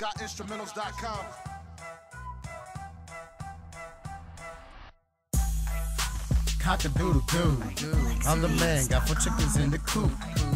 ScottInstrumentals.com. Cock-a-doodle-doo, I'm the man, got 4 chickens in the coop.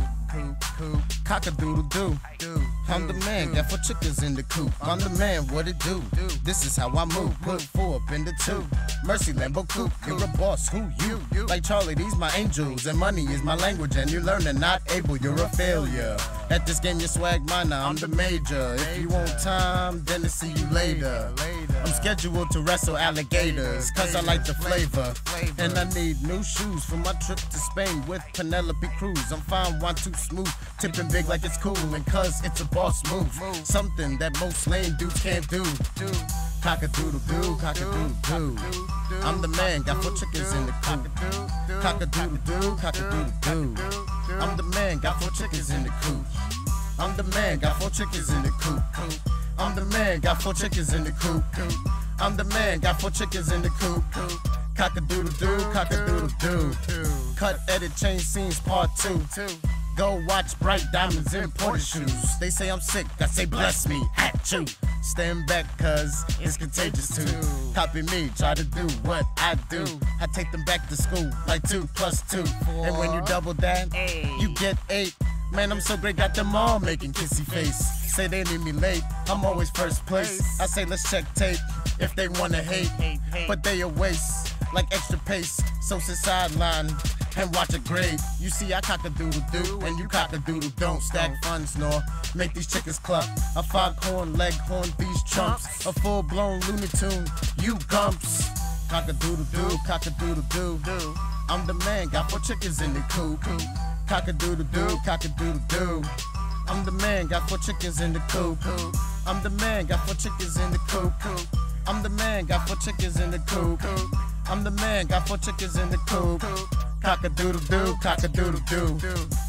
Cock-a-doodle-doo, I'm the man, got 4 chickens in the coop. I'm the man, what it do? This is how I move, put 4 up in the 2. Mercy Lambo coupe, you're a boss, who you? Like Charlie, these my angels, and money is my language, and you learn and not able, you're a failure. At this game, you swag minor, I'm the major. If you want time, then to see you later. I'm scheduled to wrestle alligators, cause I like the flavor. And I need new shoes for my trip to Spain with Penelope Cruz. I'm fine, wine too smooth, tipping big like it's cool, and cause it's a boss move. Something that most lame dudes can't do. Cock-a-doodle-doo, cock-a-doodle-doo. I'm the man, got 4 chickens in the coop. Cock-a-doodle-doo, cock-a-doodle-doo. I'm the man, got 4 chickens in the coop. I'm the man, got 4 chickens in the coop. I'm the man, got 4 chickens in the coop. I'm the man, got 4 chickens in the coop. Cock-a-doodle-doo, cock-a-doodle-doo. Cut, edit, change scenes, part 2. Go watch Bright Diamonds imported shoes. They say I'm sick, I say bless me, at you. Stand back cause it's contagious too. Copy me, try to do what I do. I take them back to school like 2 + 2. And when you double that, you get 8. Man, I'm so great, got them all making kissy face. Say they need me late, I'm always first place. I say let's check tape if they wanna hate, but they a waste like extra pace. So sit sideline and watch a grade. You see I cock-a-doodle-doo and you cock-a-doodle don't. Stack funds nor make these chickens cluck. A foghorn, leghorn, these trumps. A full-blown Looney Tune, you gumps. Cock-a-doodle-doo, cock-a-doodle-doo. I'm the man, got 4 chickens in the coop. Cock-a-doodle-doo, cock-a-doodle-doo. I'm the man, got 4 chickens in the coop. I'm the man, got 4 chickens in the coop. I'm the man, got 4 chickens in the coop. I'm the man, got 4 chickens in the coop. Cock-a-doodle-doo, cock-a-doodle-doo.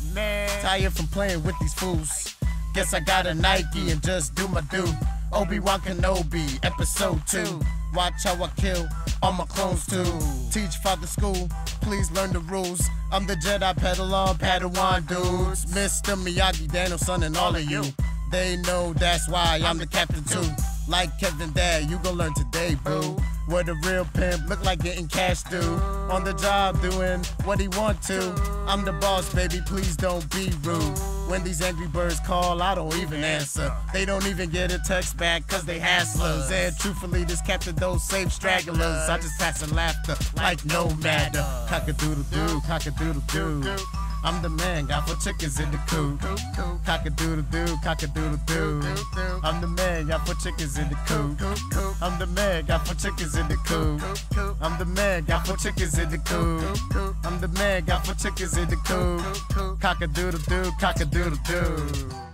Tired from playing with these fools. Guess I got a Nike and just do my do. Obi-Wan Kenobi, episode 2. Watch how I kill all my clones too. Teach father school, please learn the rules. I'm the Jedi Padawan dudes. Mr. Miyagi, Daniel-san, and all of you. They know that's why I'm the captain too. Like Kevin Dad, you gon' learn today, boo. What a real pimp look like getting cash due. On the job doing what he want to. I'm the boss, baby, please don't be rude. When these angry birds call, I don't even answer. They don't even get a text back cause they hasslers. And truthfully, this captain don't save stragglers. I just pass in laughter like no matter. Cock-a-doodle-doo, cock-a-doodle-doo. I'm the man, got 4 chickens in the coop. Cock-a-doodle-doo, cock-a-doodle-doo. I'm the man, got 4 chickens in the coop. I'm the man, got 4 chickens in the coop. I'm the man, got 4 chickens in the coop. I'm the man, got 4 chickens in the coop. Cock-a-doodle-doo, cock-a-doodle-doo.